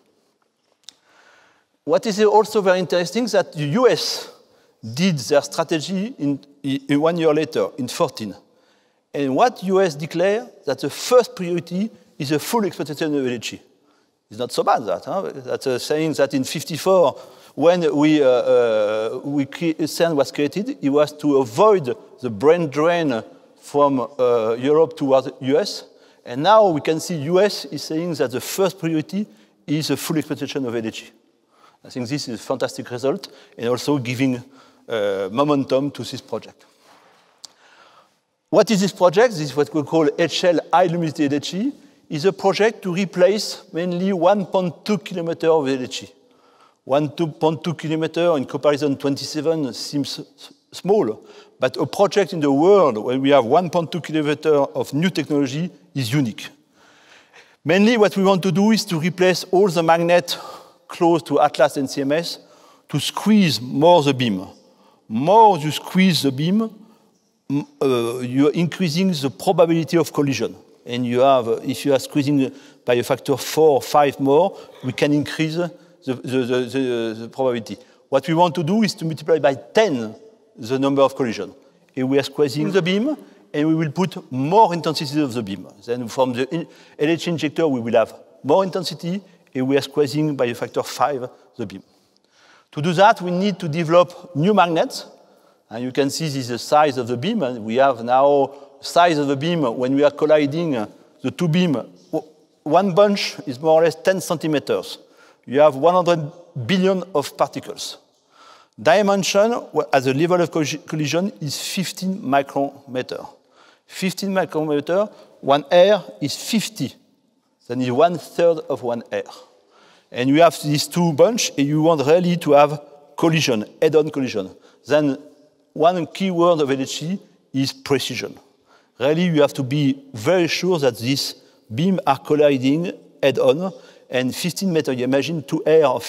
What is also very interesting is that the US did their strategy in 1 year later, in 14. And what US declared that the first priority is a full exploitation of LHE. It's not so bad, that. Huh? That's saying that in 54, when CERN was created, it was to avoid the brain drain from Europe towards the US. And now we can see US is saying that the first priority is a full exploitation of LHE. I think this is a fantastic result and also giving momentum to this project. What is this project? This is what we call HL high luminosity LHE. Is a project to replace mainly 1.2 kilometers of LHE. 1.2 kilometers in comparison 27 seems small, but a project in the world where we have 1.2 kilometers of new technology is unique. Mainly what we want to do is to replace all the magnets close to Atlas and CMS to squeeze more the beam. More you squeeze the beam, you're increasing the probability of collision. And you have, if you are squeezing by a factor 4 or 5 more, we can increase the probability. What we want to do is to multiply by 10 the number of collisions. And we are squeezing the beam, and we will put more intensity of the beam. Then from the LHE injector, we will have more intensity, and we are squeezing by a factor 5 the beam. To do that, we need to develop new magnets. And you can see this is the size of the beam. And we have now size of the beam when we are colliding the two beams. One bunch is more or less 10 centimeters. You have 100 billion of particles. Dimension at the level of collision is 15 micrometers. 15 micrometers, 1 air is 50. Then it's 1/3 of 1 air. And you have these two bunches, and you want really to have collision, head-on collision. Then one key word of LHE is precision. Really, you have to be very sure that these beams are colliding head-on, and 15 meters, you imagine 2 air, or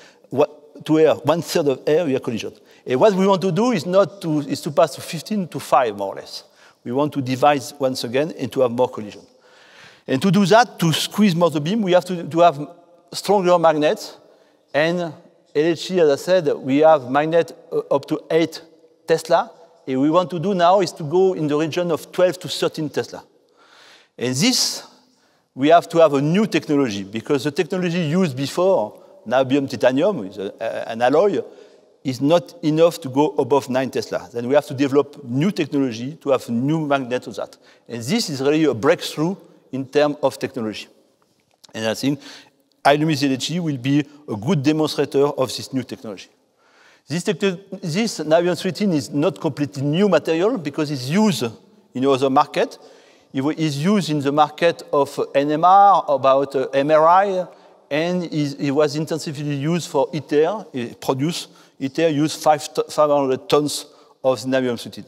2 air, 1/3 of air, we have collision. And what we want to do is to pass to 15 to 5, more or less. We want to divide once again and to have more collision. And to do that, to squeeze more the beam, we have to have stronger magnets. And LHE, as I said, we have magnets up to 8 Tesla. And we want to do now is to go in the region of 12 to 13 Tesla. And this, we have to have a new technology, because the technology used before, niobium titanium, is an alloy, is not enough to go above 9 Tesla. Then we have to develop new technology to have new magnets of that. And this is really a breakthrough in terms of technology. And I think LHC will be a good demonstrator of this new technology. This niobium-13 is not completely new material because it's used in other markets. It is used in the market of NMR, about MRI, and it was intensively used for ITER. ITER used 500 tons of niobium-13.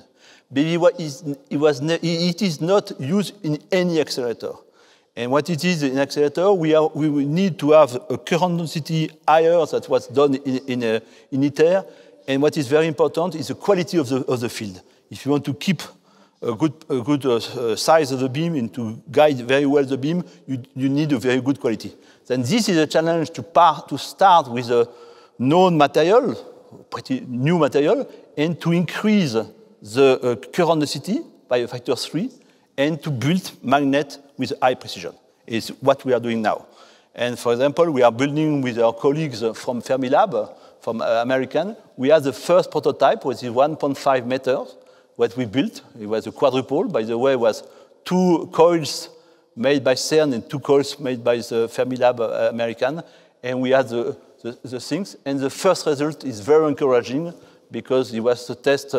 But it is not used in any accelerator. And what it is in accelerator, we will need to have a current density higher than was done in ITER. And what is very important is the quality of the field. If you want to keep a good size of the beam and to guide very well the beam, you need a very good quality. Then this is a challenge to start with a known material, pretty new material, and to increase the current density by a factor 3, and to build magnet with high precision. It's what we are doing now. And for example, we are building with our colleagues from Fermilab, from American. We have the first prototype, which is 1.5 meters, what we built. It was a quadruple. By the way, it was 2 coils made by CERN and 2 coils made by the Fermilab American. And we had the things. And the first result is very encouraging because it was a test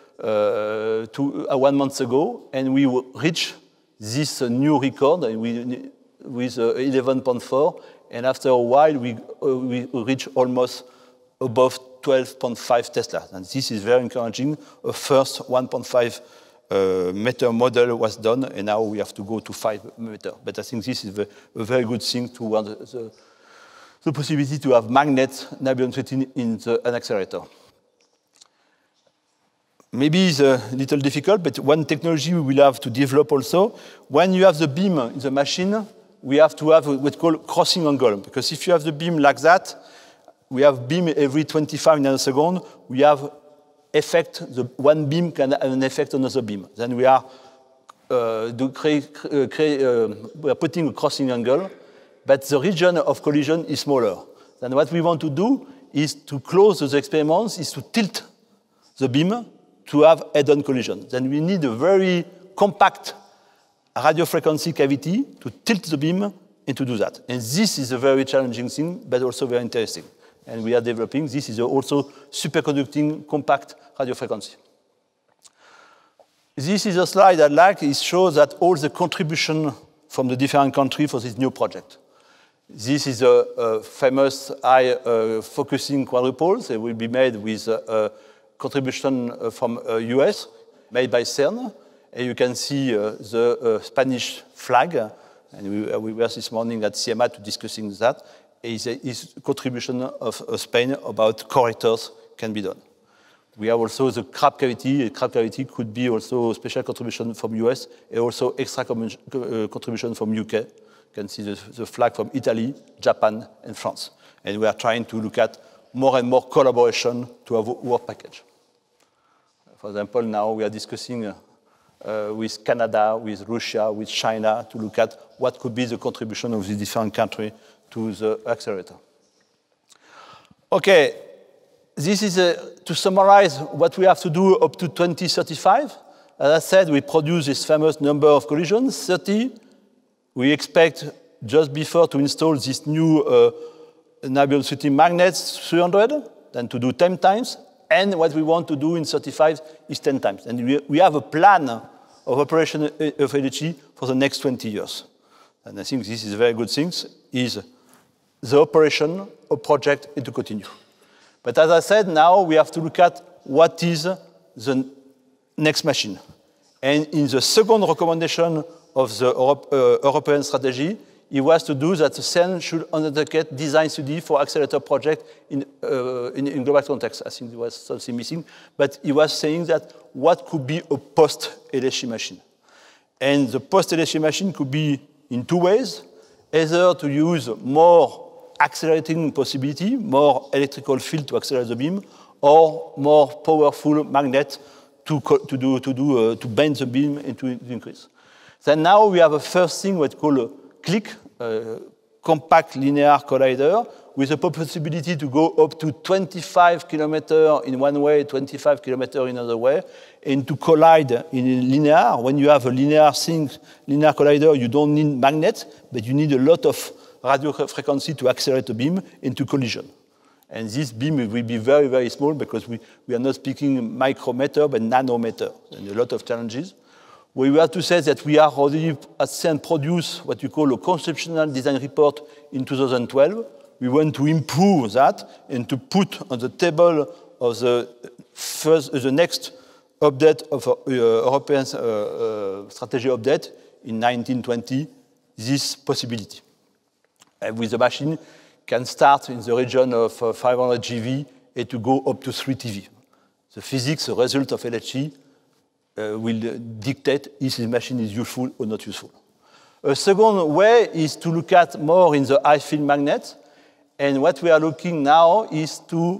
1 month ago. And we reached this new record with 11.4. And after a while, we reached almost above 12.5 Tesla. And this is very encouraging. A first 1.5 meter model was done, and now we have to go to 5 meters. But I think this is a very good thing toward the possibility to have magnets, niobium-13, in an accelerator. Maybe it's a little difficult, but one technology we will have to develop also. When you have the beam in the machine, we have to have what's called crossing angle. Because if you have the beam like that, we have beam every 25 nanoseconds. We have effect, one beam can have an effect on another beam. Then we are, we are putting a crossing angle, but the region of collision is smaller. Then what we want to do is to close those experiments, is to tilt the beam to have head-on collision. Then we need a very compact radio frequency cavity to tilt the beam and to do that. And this is a very challenging thing, but also very interesting. And we are developing. This is also superconducting compact radio frequency. This is a slide I like. It shows that all the contribution from the different countries for this new project. This is a famous high focusing quadrupoles. They will be made with a contribution from US, made by CERN. And you can see the Spanish flag. And we were this morning at CMA to discussing that. Is contribution of Spain about correctors can be done. We have also the crab cavity. A crab cavity could be also a special contribution from US and also extra contribution from UK. You can see the flag from Italy, Japan, and France. And we are trying to look at more and more collaboration to have a work package. For example, now we are discussing with Canada, with Russia, with China to look at what could be the contribution of the different countries to the accelerator. Okay, this is to summarize what we have to do up to 2035. As I said, we produce this famous number of collisions, 30. We expect just before to install this new niobium-13 magnets, 300, then to do 10 times. And what we want to do in 35 is 10 times. And we have a plan of operation of LHC for the next 20 years. And I think this is a very good thing, is the operation of project and to continue. But as I said, now we have to look at what is the next machine. And in the second recommendation of the European strategy, it was to do that the CERN should undertake design study for accelerator project in global context. I think there was something missing. But he was saying that what could be a post-LHC machine. And the post-LHC machine could be in 2 ways, either to use more accelerating possibility, more electrical field to accelerate the beam, or more powerful magnet to bend the beam and to increase. Then now we have a first thing what we call click, compact linear collider with a possibility to go up to 25 kilometers in one way, 25 kilometers in another way, and to collide in linear. When you have a linear collider, you don't need magnets, but you need a lot of radio frequency to accelerate the beam into collision. And this beam will be very, very small because we are not speaking micrometer, but nanometer, and a lot of challenges. We have to say that we are already at CERN produce what we call a conceptual design report in 2012. We want to improve that and to put on the table of the next update of European strategy update in 1920 this possibility. And with the machine can start in the region of 500 GeV and to go up to 3 TeV. The physics, the result of LHC, will dictate if the machine is useful or not useful. A second way is to look at more in the high field magnet. And what we are looking now is to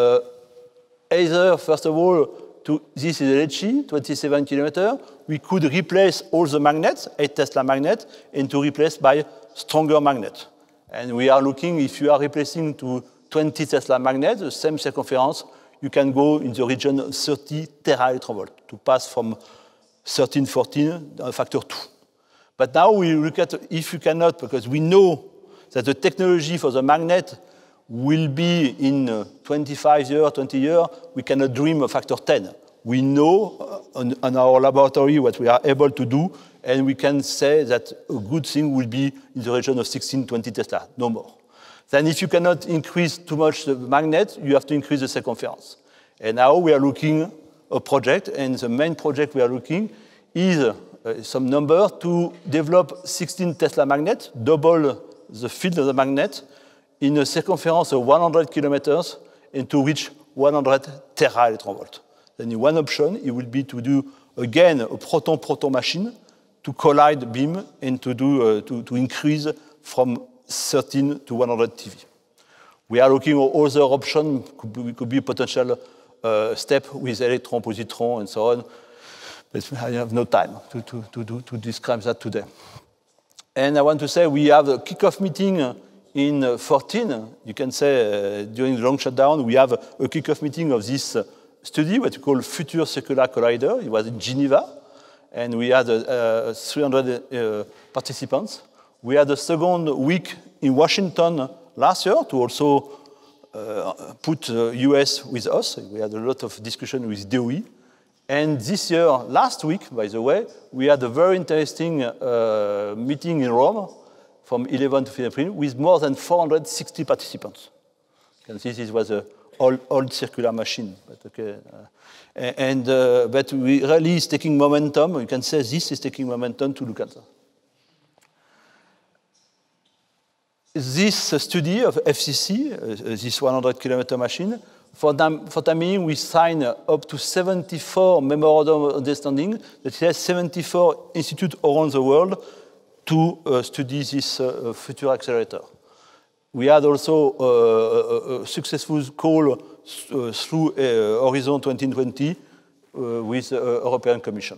either, first of all, this is LHC, 27 kilometers. We could replace all the magnets, 8 Tesla magnets, and to replace by stronger magnets. And we are looking, if you are replacing to 20 Tesla magnets, the same circumference, you can go in the region of 30 tera-electron-volt to pass from 13, 14, a factor 2. But now we look at if you cannot, because we know that the technology for the magnet will be in 25 years, 20 years, we cannot dream of factor 10. We know on our laboratory what we are able to do, and we can say that a good thing will be in the region of 16, 20 Tesla, no more. Then if you cannot increase too much the magnet, you have to increase the circumference. And now we are looking at a project, and the main project we are looking is some number to develop 16 Tesla magnets, double the field of the magnet, in a circumference of 100 kilometers, and to reach 100 tera-electron-volt. Then one option, it will be to do, again, a proton-proton machine to collide the beam and to do to increase from 13 to 100 TeV. We are looking at other options, could be potential step with electron, positron, and so on. But I have no time to describe that today. And I want to say we have a kickoff meeting in 14. You can say during the long shutdown, we have a kickoff meeting of this study, what we call Future Circular Collider. It was in Geneva, and we had 300 participants. We had a second week in Washington last year to also put US with us. We had a lot of discussion with DOE. And this year, last week, by the way, we had a very interesting meeting in Rome from 11 to 15 April with more than 460 participants. You can see this was an old circular machine. But okay, but we really is taking momentum. You can say this is taking momentum to look at that. This study of FCC, this 100-kilometer machine, for time being, we signed up to 74 memorandum of understanding that has 74 institutes around the world to study this future accelerator. We had also a successful call through Horizon 2020 with the European Commission.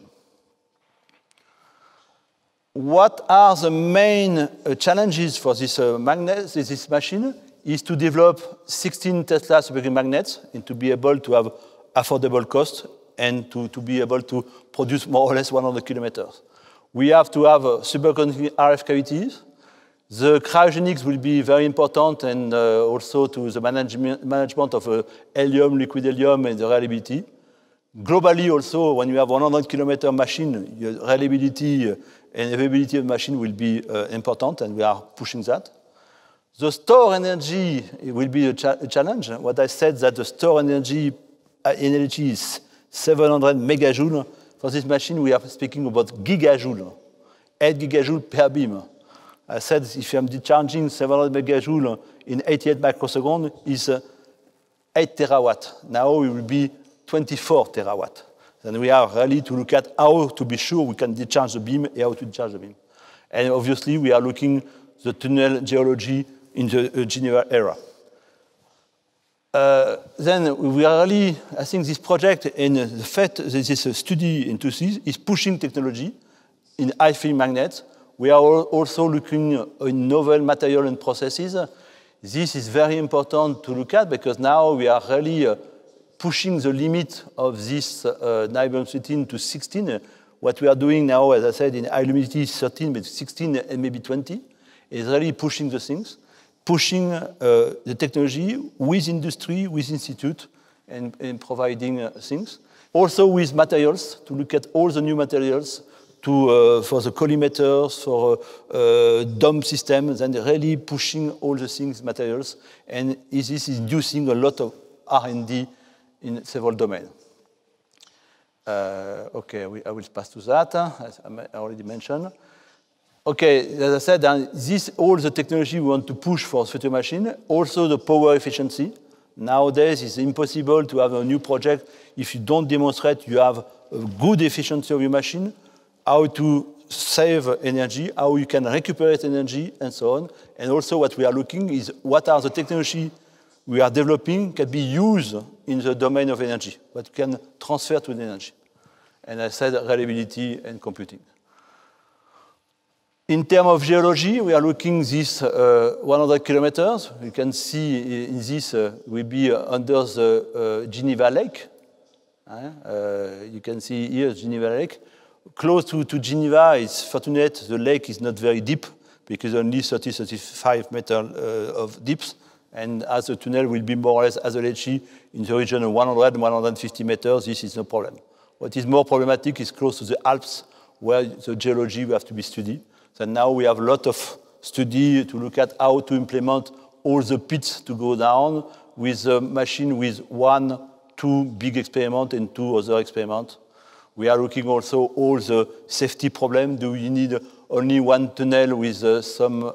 What are the main challenges for this this machine? Is to develop 16 Tesla superconducting magnets and to be able to have affordable cost and to be able to produce more or less 100 kilometers. We have to have superconducting RF cavities. The cryogenics will be very important, and also to the management of helium, liquid helium, and the reliability. Globally also, when you have 100-kilometer machine, your reliability and availability of the machine will be important, and we are pushing that. The store energy will be a challenge. What I said that the store energy is 700 megajoule. For this machine, we are speaking about gigajoule, 8 gigajoule per beam. I said if I'm discharging 700 megajoule in 88 microseconds, is 8 terawatt. Now it will be 24 terawatt. Then we are ready to look at how to be sure we can discharge the beam and how to discharge the beam. And obviously, we are looking the tunnel geology in the Geneva era. Then we are really, I think this project and the fact that this study into this is pushing technology in high field magnets we are also looking at novel material and processes. This is very important to look at because now we are really pushing the limit of this neighbor 13 to 16. What we are doing now, as I said, in high luminosity is 13, but 16 and maybe 20, is really pushing the things, pushing the technology with industry, with institute, and providing things. Also with materials, to look at all the new materials for the collimators, for dome systems, and really pushing all the things, materials. And this is inducing a lot of R&D in several domains. Okay, I will pass to that, as I already mentioned. Okay, as I said, all the technology we want to push for future machine, also the power efficiency. Nowadays, it's impossible to have a new project if you don't demonstrate you have a good efficiency of your machine, how to save energy, how you can recuperate energy, and so on. And also what we are looking is what are the technology we are developing can be used in the domain of energy, what can transfer to the energy. And I said reliability and computing. In terms of geology, we are looking this 100 kilometers. You can see in this will be under the Geneva Lake. You can see here Geneva Lake. Close to Geneva, it's fortunate the lake is not very deep because only 30-35 meters of depth. And as the tunnel will be more or less isolated in the region of 100-150 meters, this is no problem. What is more problematic is close to the Alps, where the geology will have to be studied. So now we have a lot of study to look at how to implement all the pits to go down with a machine with 1-2 big experiments and 2 other experiments. We are looking also all the safety problems. Do you need only one tunnel with some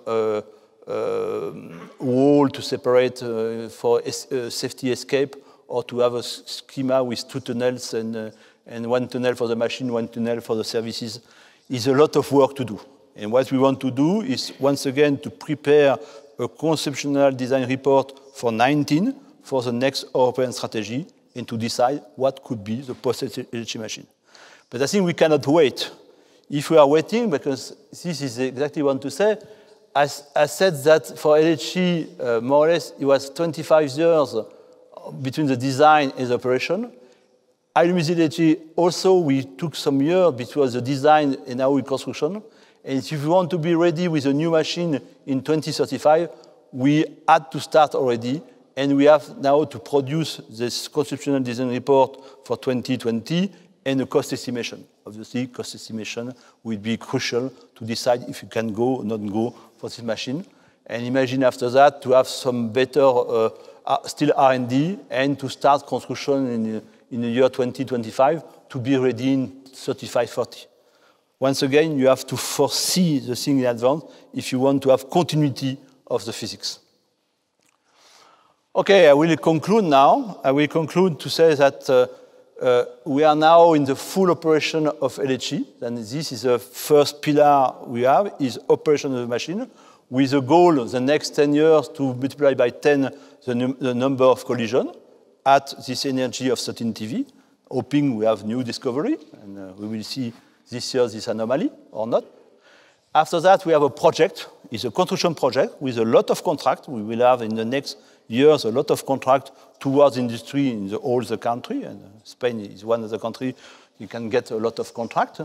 wall to separate for safety escape, or to have a schema with 2 tunnels and 1 tunnel for the machine, 1 tunnel for the services? Is a lot of work to do. And what we want to do is, once again, to prepare a conceptual design report for 19 for the next European strategy and to decide what could be the post-LHC machine. But I think we cannot wait. If we are waiting, because this is exactly what I want to say, I said that for LHC, more or less, it was 25 years between the design and the operation. LHC also, we took some years between the design and now the construction. And if we want to be ready with a new machine in 2035, we had to start already. And we have now to produce this conceptual design report for 2020 and a cost estimation. Obviously, cost estimation will be crucial to decide if you can go or not go for this machine. And imagine after that to have some better still R&D and to start construction in the year 2025 to be ready in 35-40. Once again, you have to foresee the thing in advance if you want to have continuity of the physics. Okay, I will conclude now. I will conclude to say that we are now in the full operation of LHC. And this is the first pillar we have, is operation of the machine, with a goal the next 10 years to multiply by 10 the number of collisions at this energy of 13 TeV, hoping we have new discovery, and we will see this year this anomaly or not. After that, we have a project. It's a construction project with a lot of contract. We will have in the next years a lot of contract towards industry in all the country, and Spain is one of the countries you can get a lot of contract.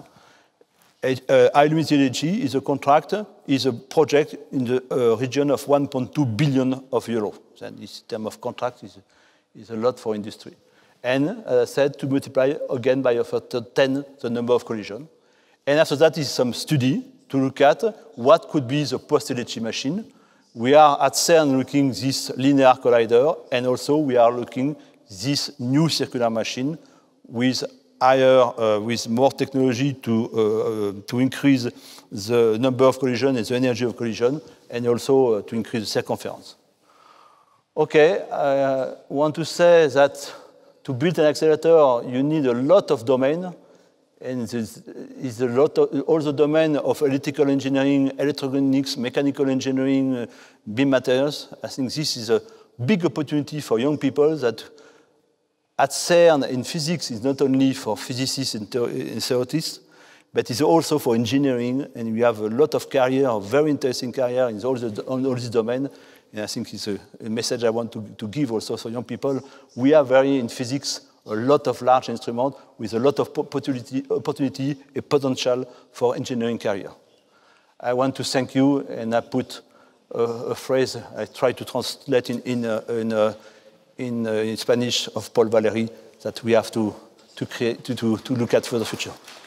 LHC is a contract, is a project in the region of 1.2 billion of euros. And this term of contract is a lot for industry. And as I said, to multiply again by a factor 10 the number of collisions. And after that is some study to look at what could be the post-LHC machine. We are at CERN looking this linear collider, and also we are looking this new circular machine with higher, with more technology to increase the number of collisions and the energy of collision, and also to increase the circumference. Okay, I want to say that to build an accelerator, you need a lot of domain, and is a lot of all the domain of electrical engineering, electronics, mechanical engineering, beam materials. I think this is a big opportunity for young people that at CERN in physics is not only for physicists and theorists. but it's also for engineering, and we have a lot of career, a very interesting career in all this domain. And I think it's a message I want to give also for young people. We have in physics, a lot of large instruments with a lot of opportunity, a potential for engineering career. I want to thank you, and I put a phrase I try to translate in Spanish of Paul Valéry, that we have to look at for the future.